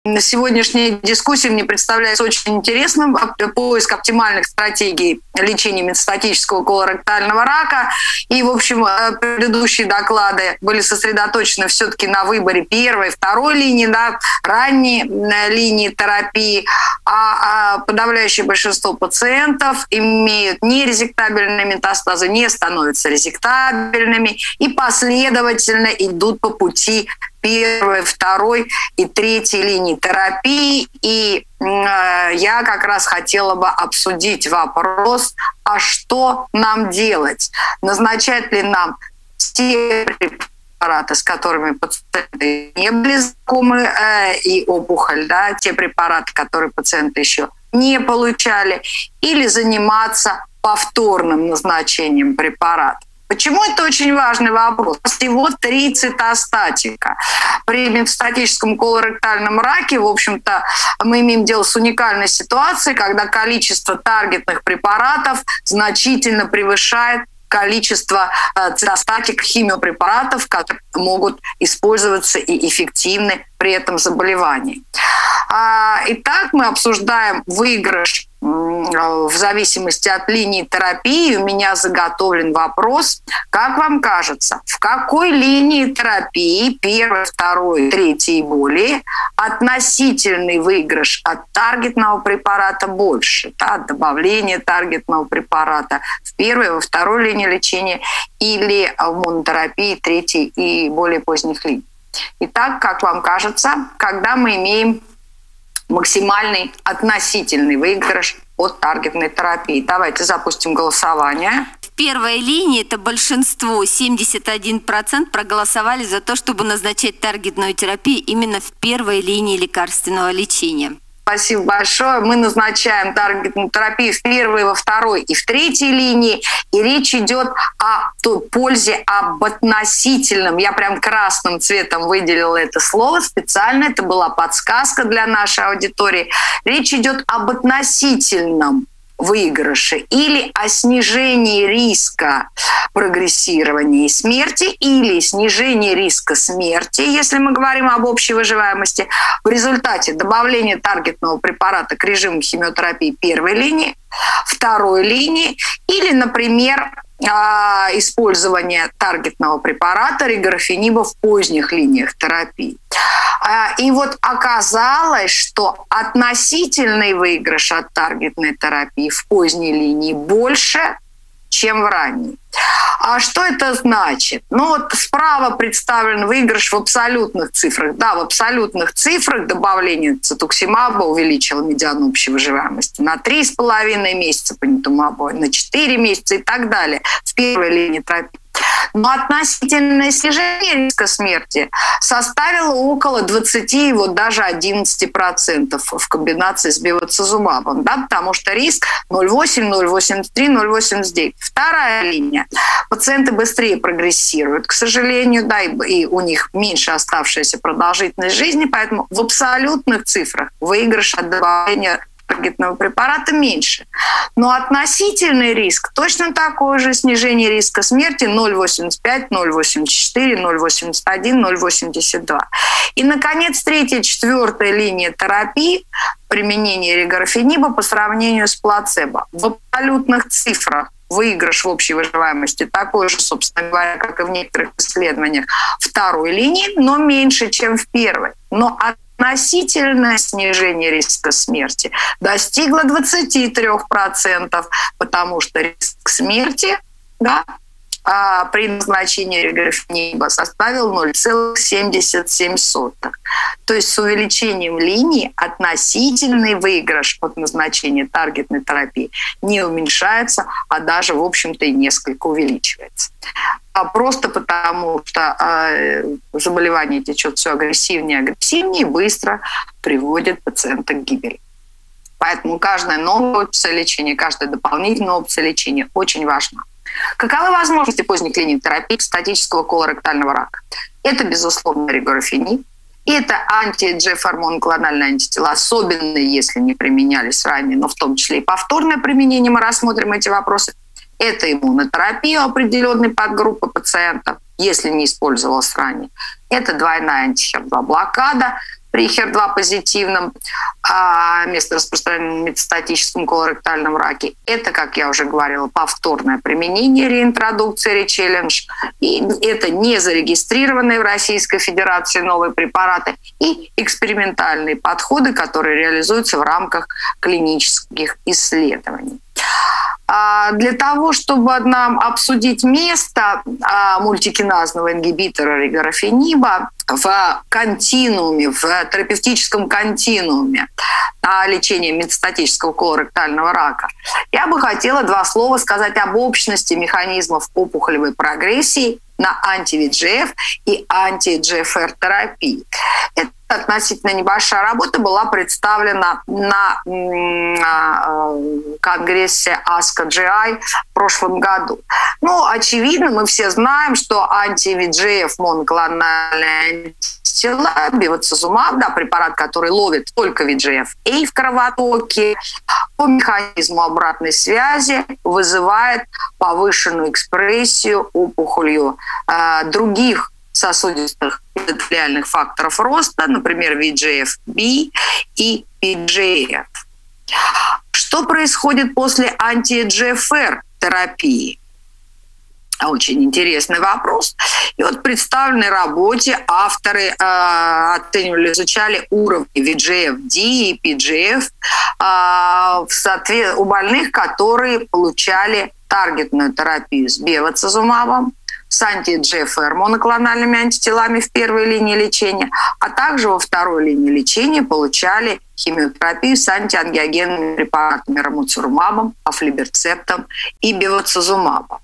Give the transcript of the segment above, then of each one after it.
Сегодняшняя дискуссия мне представляется очень интересным. Поиск оптимальных стратегий лечения метастатического колоректального рака. И, в общем, предыдущие доклады были сосредоточены все-таки на выборе первой, второй линии, да, ранней линии терапии. А подавляющее большинство пациентов имеют нерезектабельные метастазы, не становятся резектабельными и последовательно идут по пути первой, второй и третьей линии терапии. И я как раз хотела бы обсудить вопрос, а что нам делать? Назначать ли нам те препараты, с которыми пациенты не были знакомы, и опухоль, да, те препараты, которые пациенты еще не получали, или заниматься повторным назначением препаратов? Почему это очень важный вопрос? Всего 3 цитостатика. При метастатическом колоректальном раке, в общем-то, мы имеем дело с уникальной ситуацией, когда количество таргетных препаратов значительно превышает количество цитостатик химиопрепаратов, которые могут использоваться и эффективны при этом заболевании. Итак, мы обсуждаем выигрыш в зависимости от линии терапии. У меня заготовлен вопрос. Как вам кажется, в какой линии терапии, первой, второй, третьей и более, относительный выигрыш от таргетного препарата больше? Да, добавление таргетного препарата в первой, во второй линии лечения или в монотерапии третьей и более поздних линий? Итак, как вам кажется, когда мы имеем максимальный относительный выигрыш от таргетной терапии? Давайте запустим голосование. В первой линии это большинство, 71% проголосовали за то, чтобы назначать таргетную терапию именно в первой линии лекарственного лечения. Спасибо большое. Мы назначаем таргетную терапию в первой, во второй и в третьей линии. И речь идет о той пользе, об относительном. Я прям красным цветом выделила это слово специально. Это была подсказка для нашей аудитории. Речь идет об относительном выигрыше или о снижении риска прогрессирования и смерти, или снижении риска смерти, если мы говорим об общей выживаемости, в результате добавления таргетного препарата к режиму химиотерапии первой линии, второй линии, или, например, использование таргетного препарата регорфениба в поздних линиях терапии. И вот оказалось, что относительный выигрыш от таргетной терапии в поздней линии больше, чем в ранней. А что это значит? Ну вот справа представлен выигрыш в абсолютных цифрах. Да, в абсолютных цифрах добавление цитуксимаба увеличило медиану общей выживаемости на 3,5 месяца, панитумаба на 4 месяца и так далее в первой линии терапии. Но относительное снижение риска смерти составило около 20, вот даже 11% в комбинации с бевацизумабом, да, потому что риск 0,8, 0,83, 0,89. Вторая линия. Пациенты быстрее прогрессируют, к сожалению, да, и у них меньше оставшаяся продолжительность жизни, поэтому в абсолютных цифрах выигрыш от добавления таргетного препарата меньше. Но относительный риск точно такой же: снижение риска смерти 0,85, 0,84, 0,81, 0,82. И, наконец, третья, четвертая линия терапии применения регорфениба по сравнению с плацебо. В абсолютных цифрах выигрыш в общей выживаемости такой же, собственно говоря, как и в некоторых исследованиях второй линии, но меньше, чем в первой. Но относительное снижение риска смерти достигло 23%, потому что риск смерти, да, при назначении регорфениба составил 0,77. То есть с увеличением линии относительный выигрыш от назначения таргетной терапии не уменьшается, а даже, в общем-то, и несколько увеличивается. Просто потому, что заболевание течет все агрессивнее и агрессивнее и быстро приводит пациента к гибели. Поэтому каждая новая опция лечения, каждая дополнительная опция лечения очень важна. Каковы возможности поздних линий терапии метастатического колоректального рака? Это, безусловно, регорфениб. И это анти-EGFR-моноклональные антитела, особенно если не применялись ранее, но в том числе и повторное применение, мы рассмотрим эти вопросы. Это иммунотерапия определенной подгруппы пациентов, если не использовалась ранее. Это двойная анти-HER2 блокада при HER2 позитивном место распространения метастатическом колоректальном раке. Это, как я уже говорила, повторное применение реинтродукции речеллендж. И это не зарегистрированные в Российской Федерации новые препараты и экспериментальные подходы, которые реализуются в рамках клинических исследований. Для того, чтобы нам обсудить место мультикиназного ингибитора регорафениба в континууме, в терапевтическом континууме лечения метастатического колоректального рака, я бы хотела два слова сказать об общности механизмов опухолевой прогрессии на анти-VEGF и анти-GFR терапии. Это относительно небольшая работа была представлена на конгрессе ASCO GI в прошлом году. Ну, очевидно, мы все знаем, что анти-VEGF моноклональные антитела, бевацизумаб, да, препарат, который ловит только VEGF-A в кровотоке, по механизму обратной связи вызывает повышенную экспрессию опухолью других сосудистых эндотелиальных факторов роста, например, VEGF-B и VEGF. Что происходит после анти-GFR терапии? Очень интересный вопрос. И вот в представленной работе авторы оценивали, изучали уровни VEGF-D и PGF у больных, которые получали таргетную терапию с бевацизумабом, с анти-GFR моноклональными антителами в первой линии лечения, а также во второй линии лечения получали химиотерапию с антиангиогенными препаратами рамуцирумабом, афлиберцептом и бевацизумабом.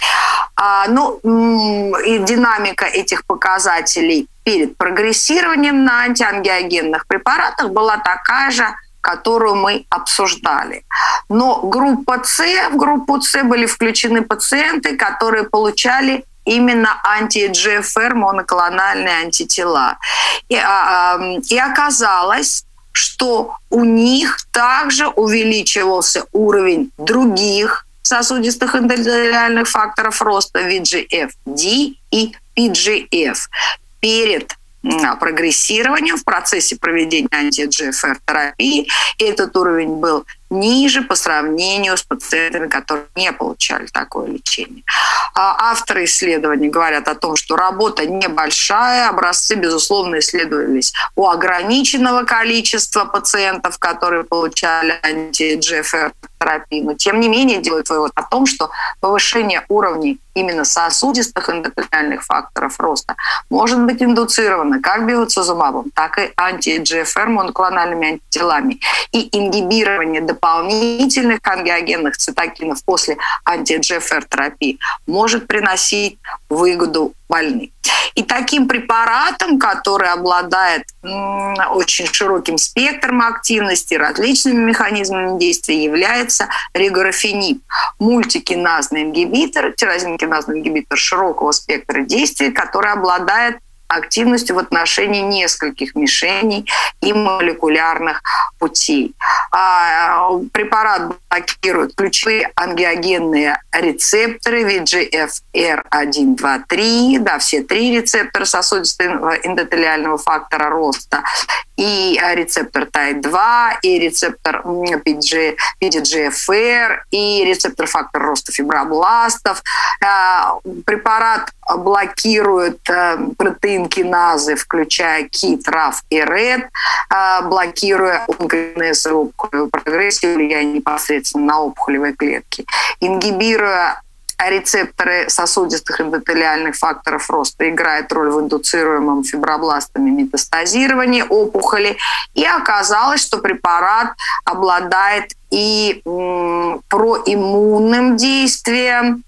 И динамика этих показателей перед прогрессированием на антиангиогенных препаратах была такая же, которую мы обсуждали. Но в группу С были включены пациенты, которые получали именно анти-GFR моноклональные антитела. И оказалось, что у них также увеличивался уровень других сосудистых эндотелиальных факторов роста VEGF-D и PGF перед прогрессированием в процессе проведения анти-GFR терапии. И этот уровень был ниже по сравнению с пациентами, которые не получали такое лечение. Авторы исследований говорят о том, что работа небольшая, образцы, безусловно, исследовались у ограниченного количества пациентов, которые получали анти-GFR терапии, но тем не менее делают вывод о том, что повышение уровней именно сосудистых эндотелиальных факторов роста может быть индуцировано как бевацизумабом, так и анти-GFR моноклональными антителами. И ингибирование дополнительных ангиогенных цитокинов после анти-GFR терапии может приносить выгоду больным. И таким препаратом, который обладает очень широким спектром активности, различными механизмами действия, является регорафениб, мультикиназный ингибитор, тирозинкиназный ингибитор широкого спектра действия, который обладает активностью в отношении нескольких мишеней и молекулярных путей. Препарат блокирует ключевые ангиогенные рецепторы VEGFR1, 2, 3, да, все три рецептора сосудистого эндотелиального фактора роста, и рецептор TIE2, и рецептор PDGFR, и рецептор фактора роста фибробластов. Препарат блокирует протеин киназы, включая KIT, RAF и RET, блокируя онкогенезовую прогрессию, влияние непосредственно на опухолевые клетки, ингибируя рецепторы сосудистых эндотелиальных факторов роста, играет роль в индуцируемом фибробластами метастазировании опухоли. И оказалось, что препарат обладает и проиммунным действием,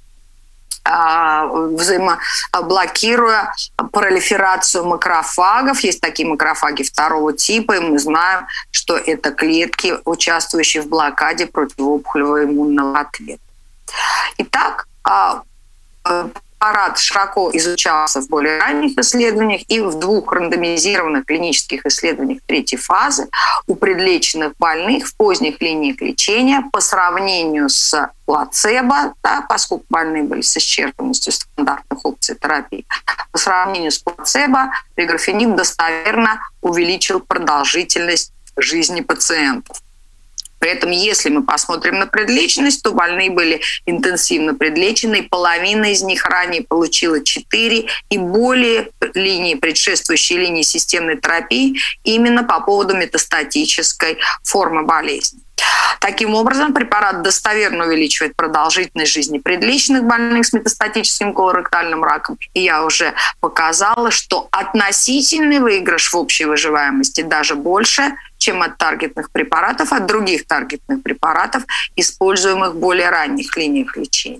блокируя пролиферацию макрофагов. Есть такие макрофаги второго типа, и мы знаем, что это клетки, участвующие в блокаде противоопухолевого иммунного ответа. Итак, препарат широко изучался в более ранних исследованиях и в 2 рандомизированных клинических исследованиях 3-й фазы у предлеченных больных в поздних линиях лечения по сравнению с плацебо, да, поскольку больные были с исчерпанностью стандартных опций терапии, по сравнению с плацебо реграфениб достоверно увеличил продолжительность жизни пациентов. При этом, если мы посмотрим на предлеченность, то больные были интенсивно предлечены, и половина из них ранее получила 4 и более линии, предшествующие линии системной терапии, именно по поводу метастатической формы болезни. Таким образом, препарат достоверно увеличивает продолжительность жизни предлеченных больных с метастатическим колоректальным раком. И я уже показала, что относительный выигрыш в общей выживаемости даже больше, чем от таргетных препаратов, от других таргетных препаратов, используемых в более ранних линиях лечения.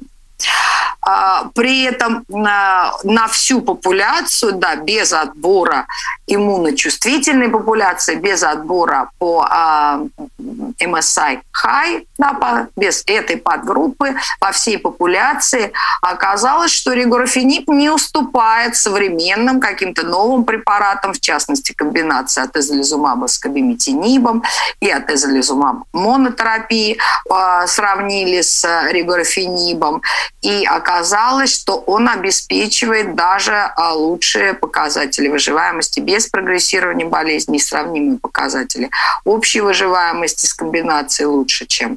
При этом на всю популяцию, да, без отбора иммуночувствительной популяции, без отбора по MSI high, да, без этой подгруппы, по всей популяции оказалось, что реграфениб не уступает современным каким-то новым препаратам, в частности, комбинация атезолизумаба с кабиметинибом и атезолизумаб монотерапии сравнили с реграфенибом, и оказалось, что он обеспечивает даже лучшие показатели выживаемости без прогрессирования болезни, сравнимые показатели общей выживаемости с комбинацией лучше, чем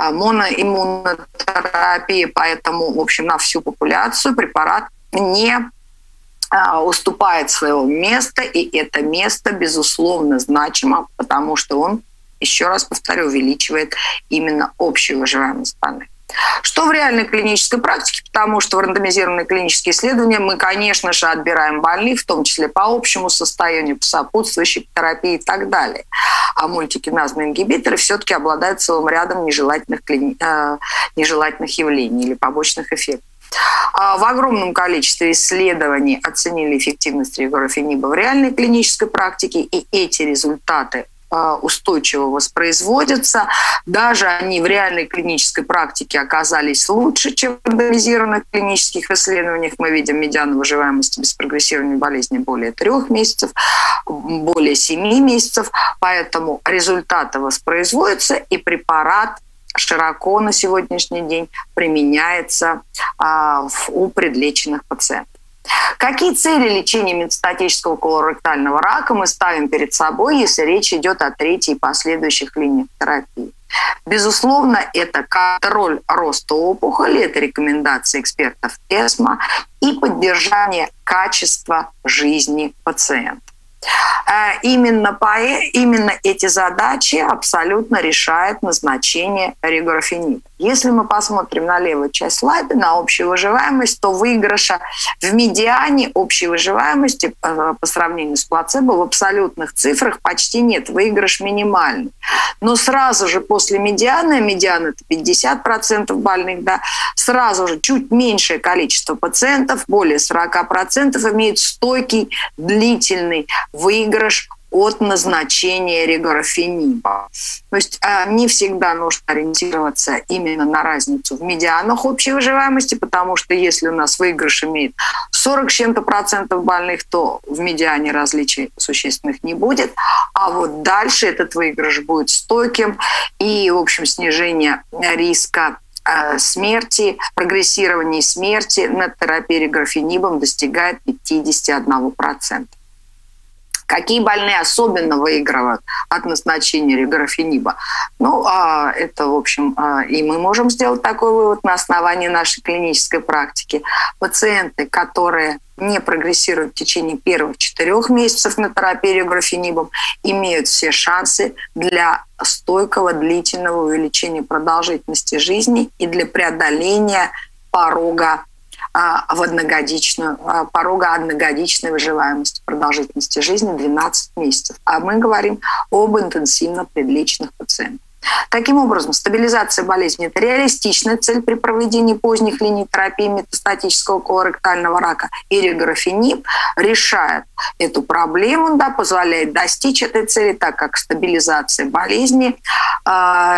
моноиммунотерапия. Поэтому, в общем, на всю популяцию препарат не уступает своего места, и это место, безусловно, значимо, потому что он, еще раз повторю, увеличивает именно общую выживаемость больных. Что в реальной клинической практике? Потому что в рандомизированные клинические исследования мы, конечно же, отбираем больных, в том числе по общему состоянию, по сопутствующей терапии и так далее. А мультикиназные ингибиторы все-таки обладают целым рядом нежелательных явлений или побочных эффектов. В огромном количестве исследований оценили эффективность реграфениба в реальной клинической практике, и эти результаты устойчиво воспроизводятся. Даже они в реальной клинической практике оказались лучше, чем в рандомизированных клинических исследованиях. Мы видим медиану выживаемости без прогрессирования болезни более 3 месяцев, более 7 месяцев. Поэтому результаты воспроизводятся, и препарат широко на сегодняшний день применяется у предлеченных пациентов. Какие цели лечения метастатического колоректального рака мы ставим перед собой, если речь идет о 3-й и последующих линиях терапии? Безусловно, это контроль роста опухоли, это рекомендации экспертов ЭСМО и поддержание качества жизни пациента. Именно эти задачи абсолютно решает назначение реграфениба. Если мы посмотрим на левую часть слайда, на общую выживаемость, то выигрыша в медиане общей выживаемости по сравнению с плацебо в абсолютных цифрах почти нет, выигрыш минимальный. Но сразу же после медианы, медиана это 50% больных, да, сразу же чуть меньшее количество пациентов, более 40%, имеют стойкий, длительный выигрыш от назначения реграфениба. То есть не всегда нужно ориентироваться именно на разницу в медианах общей выживаемости, потому что если у нас выигрыш имеет 40 с чем-то процентов больных, то в медиане различий существенных не будет. А вот дальше этот выигрыш будет стойким, и, в общем, снижение риска смерти, прогрессирования смерти на терапии реграфенибом достигает 51%. Какие больные особенно выигрывают от назначения реграфениба? Ну, это, в общем, и мы можем сделать такой вывод на основании нашей клинической практики. Пациенты, которые не прогрессируют в течение первых 4 месяцев на терапии реграфенибом, имеют все шансы для стойкого, длительного увеличения продолжительности жизни и для преодоления порога одногодичной выживаемости, продолжительности жизни 12 месяцев. А мы говорим об интенсивно предлеченных пациентах. Таким образом, стабилизация болезни – это реалистичная цель при проведении поздних линий терапии метастатического колоректального рака. И реграфениб решает эту проблему, да, позволяет достичь этой цели, так как стабилизация болезни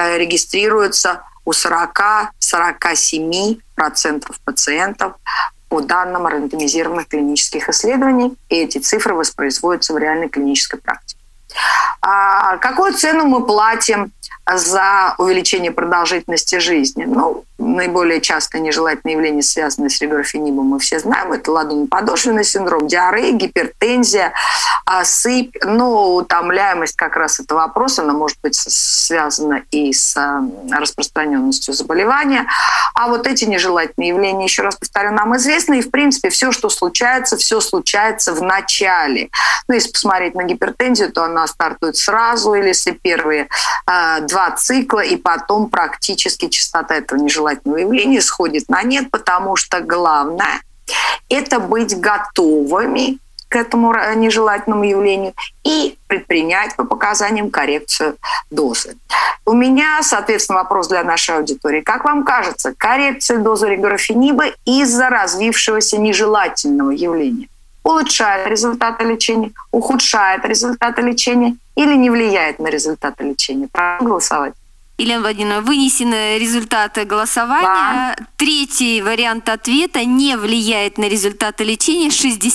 регистрируется у 40-47% пациентов по данным рандомизированных клинических исследований, и эти цифры воспроизводятся в реальной клинической практике. Какую цену мы платим за увеличение продолжительности жизни? Ну, наиболее частое нежелательное явление, связанное с реграфенибом, мы все знаем. Это ладонно-подошвенный синдром, диарея, гипертензия, сыпь. Но утомляемость как раз это вопрос. Она может быть связана и с распространенностью заболевания. А вот эти нежелательные явления, еще раз повторю, нам известны. И, в принципе, все случается в начале. Ну, если посмотреть на гипертензию, то она стартует сразу, или если первые 2 цикла, и потом практически частота этого нежелательного явления сходит на нет, потому что главное – это быть готовыми к этому нежелательному явлению и предпринять по показаниям коррекцию дозы. У меня, соответственно, вопрос для нашей аудитории. Как вам кажется, коррекция дозы реграфениба из-за развившегося нежелательного явления улучшает результаты лечения, ухудшает результаты лечения или не влияет на результаты лечения? Правильно голосовать? Елена Владимировна, вынесены результаты голосования. Да. Третий вариант ответа: не влияет на результаты лечения.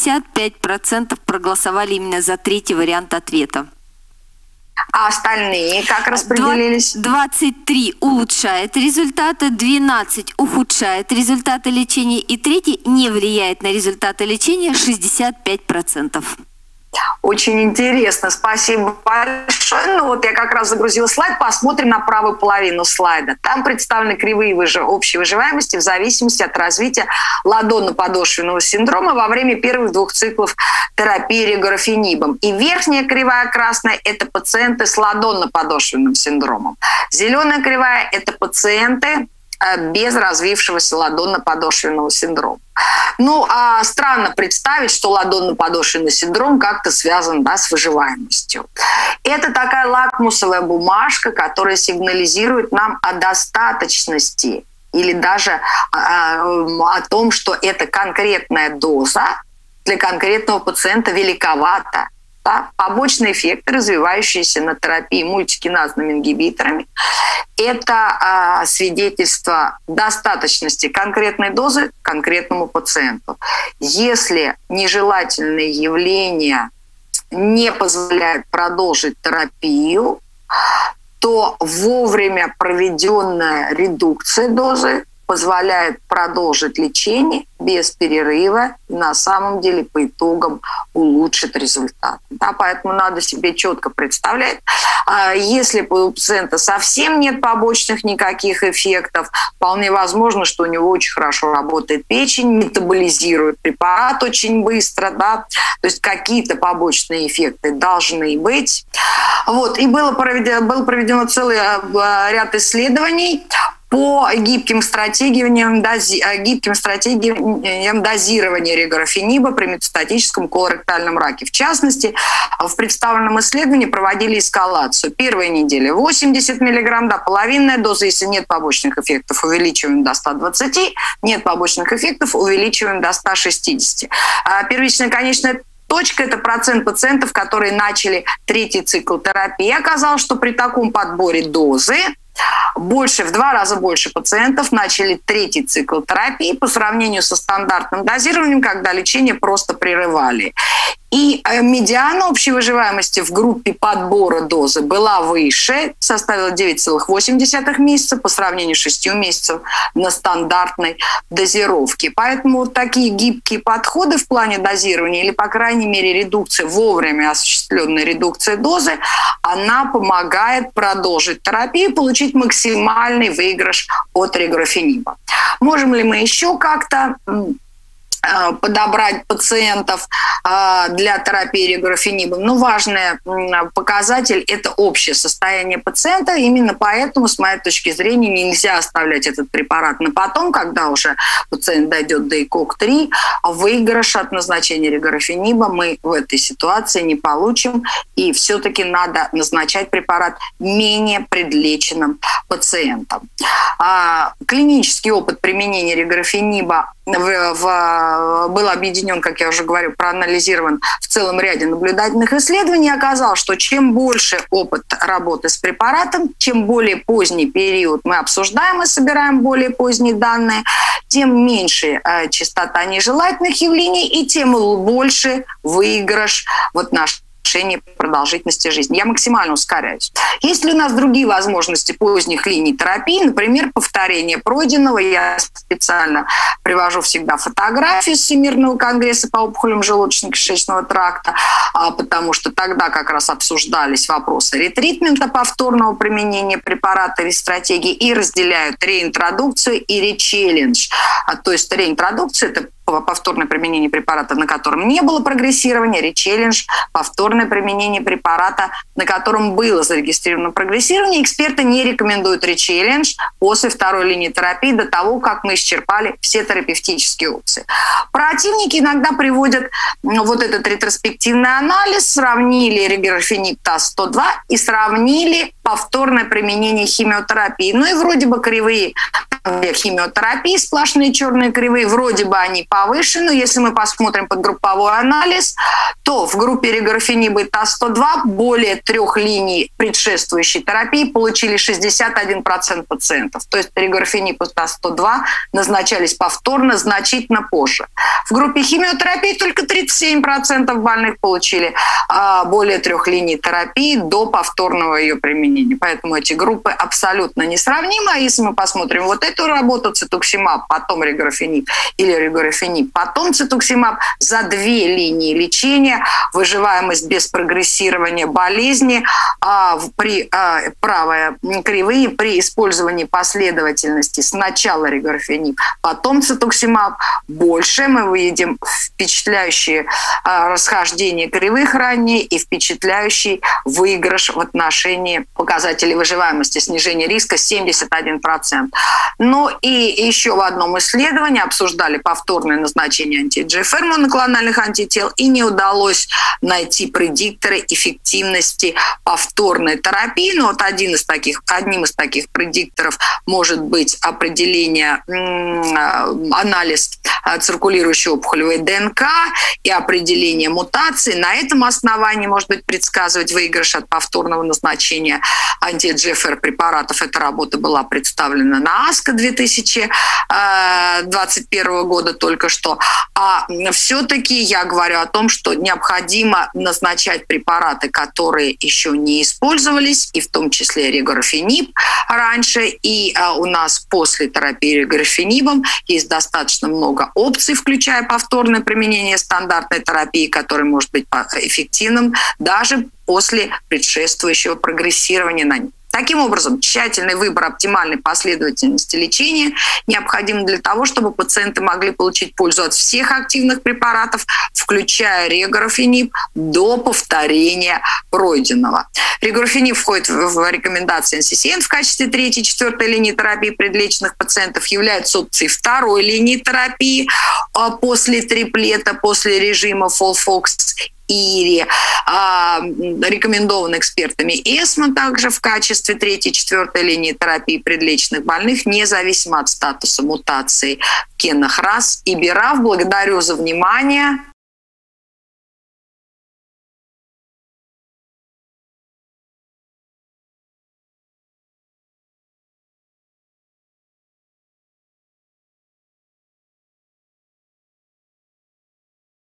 65% проголосовали именно за третий вариант ответа. А остальные как распределились? 23 улучшает результаты, 12 ухудшает результаты лечения, и третий не влияет на результаты лечения. 65%. Очень интересно, спасибо большое. Ну вот я как раз загрузила слайд, посмотрим на правую половину слайда. Там представлены кривые общей выживаемости в зависимости от развития ладонно-подошвенного синдрома во время первых 2 циклов терапии реграфенибом. И верхняя кривая красная – это пациенты с ладонно-подошвенным синдромом. Зеленая кривая – это пациенты без развившегося ладонно-подошвенного синдрома. Ну, странно представить, что ладонно-подошвенный синдром как-то связан, да, с выживаемостью. Это такая лакмусовая бумажка, которая сигнализирует нам о достаточности или даже о том, что эта конкретная доза для конкретного пациента великовата. Да? Побочные эффекты, развивающиеся на терапии мультикиназными ингибиторами, это свидетельство достаточности конкретной дозы конкретному пациенту. Если нежелательные явления не позволяют продолжить терапию, то вовремя проведенная редукция дозы позволяет продолжить лечение без перерыва и на самом деле по итогам улучшит результат. Да, поэтому надо себе четко представлять, если у пациента совсем нет побочных никаких эффектов, вполне возможно, что у него очень хорошо работает печень, метаболизирует препарат очень быстро, да, то есть какие-то побочные эффекты должны быть. Вот, и было проведено целый ряд исследований по гибким стратегиям дозирования реграфениба при метастатическом колоректальном раке. В частности, в представленном исследовании проводили эскалацию. Первая неделя 80 мг, да, половинная доза, если нет побочных эффектов, увеличиваем до 120, нет побочных эффектов, увеличиваем до 160. Первичная конечная точка – это процент пациентов, которые начали 3-й цикл терапии. Оказалось, что при таком подборе дозы в 2 раза больше пациентов начали 3-й цикл терапии по сравнению со стандартным дозированием, когда лечение просто прерывали. И медиана общей выживаемости в группе подбора дозы была выше, составила 9,8 месяца по сравнению с 6 месяцев на стандартной дозировке. Поэтому вот такие гибкие подходы в плане дозирования, или, по крайней мере, редукция, вовремя осуществленная редукция дозы, она помогает продолжить терапию и получить максимальный выигрыш от реграфениба. Можем ли мы еще как-то подобрать пациентов для терапии реграфенибом? Ну, важный показатель – это общее состояние пациента. Именно поэтому, с моей точки зрения, нельзя оставлять этот препарат на потом, когда уже пациент дойдет до ИКОК-3. Выигрыш от назначения реграфениба мы в этой ситуации не получим. И все-таки надо назначать препарат менее предлеченным пациентам. Клинический опыт применения реграфениба в был объединен, как я уже говорю, проанализирован в целом ряде наблюдательных исследований, оказалось, что чем больше опыт работы с препаратом, чем более поздний период мы обсуждаем и собираем более поздние данные, тем меньше частота нежелательных явлений и тем больше выигрыш в отношении продолжительности жизни. Я максимально ускоряюсь. Есть ли у нас другие возможности поздних линий терапии? Например, повторение пройденного. Я специально привожу всегда фотографии с Всемирного конгресса по опухолям желудочно-кишечного тракта, потому что тогда как раз обсуждались вопросы ретритмента, повторного применения препарата или стратегии, и разделяют реинтродукцию и речеллендж. То есть реинтродукция – это повторное применение препарата, на котором не было прогрессирования, речеллендж – повторное применение препарата, на котором было зарегистрировано прогрессирование. Эксперты не рекомендуют речеллендж после второй линии терапии до того, как мы исчерпали все терапевтические опции. Противники иногда приводят вот этот ретроспективный анализ, сравнили регорфениб ТАСС-102 и сравнили повторное применение химиотерапии. Ну и вроде бы кривые химиотерапии, сплошные черные кривые, вроде бы они повышены. Если мы посмотрим подгрупповой анализ, то в группе регорфениба и ТАСС-102 более 3 линий предшествующей терапии получили 61% пациентов. То есть регорфениб и ТАСС-102 назначались повторно значительно позже. В группе химиотерапии только 37% больных получили более 3 линий терапии до повторного ее применения. Поэтому эти группы абсолютно несравнимы. А если мы посмотрим вот эту работу, цитуксимаб, потом регорфенип или регорфенип, потом цитуксимаб, за 2 линии лечения выживаемость без прогрессирования болезни правая кривые при использовании последовательности сначала регорфенип, потом цитуксимаб больше. Мы видим впечатляющие расхождение кривых ранее и впечатляющий выигрыш в отношении показателей выживаемости, снижение риска 71%. Ну и еще в одном исследовании обсуждали повторное назначение анти-GFR моноклональных антител, и не удалось найти предикторы эффективности повторной терапии. Но вот одним из таких предикторов может быть определение, анализ циркулирующей опухолевой ДНК и определение мутаций. На этом основании может быть предсказывать выигрыш от повторного назначения анти-GFR препаратов. Эта работа была представлена на АСКО 2021 года только что. А все-таки я говорю о том, что необходимо назначать препараты, которые еще не использовались, и в том числе регорфенип раньше. И у нас после терапии регорфенибом есть достаточно много опций, включая повторное применение стандартной терапии, которая может быть эффективным даже после предшествующего прогрессирования на них. Таким образом, тщательный выбор оптимальной последовательности лечения необходим для того, чтобы пациенты могли получить пользу от всех активных препаратов, включая регорфенип, до повторения пройденного. Регорфенип входит в рекомендации NCCN в качестве 3-й и 4-й линии терапии предлеченных пациентов, является опцией 2-й линии терапии после триплета, после режима FOLFOX ИРИ, рекомендован экспертами ЭСМО также в качестве 3-й и 4-й линии терапии предлеченных больных, независимо от статуса мутаций в генах РАС и БРАФ. Благодарю за внимание.